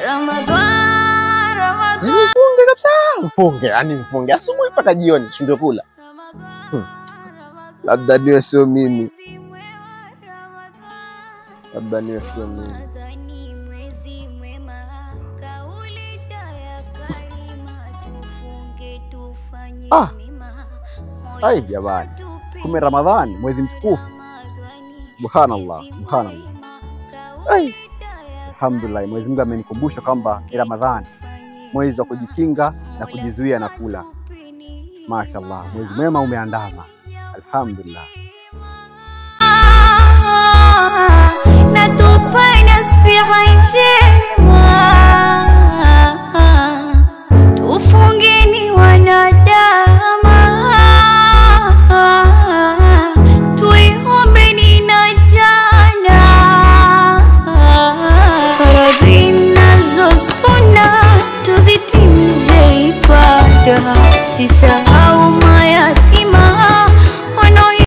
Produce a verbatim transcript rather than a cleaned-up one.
Ramadhan, Ramadhan. Mfunge kabisa, mfunge, yani mfunge asubuhi mpaka jioni shindwe kula. Hmm. Labda niwe sio mimi. Labda niwe sio mimi. Ah. Ai jamani. Kume Ramadhani, mwezi mtukufu. Subhanallah, subhanallah. Ai. Alhamdulillah, Mwenyezi Mungu amenikumbusha kwamba ni Ramadhani, mwezi wa kujikinga na kujizuia na kula. Mashaallah, mwezi mwema umeandama. Alhamdulillah. Natupa nasiha njema, tufungeni wanadamu, tuiombeni na jana, faradhi nazo sunna tuzitimize ibada, sisa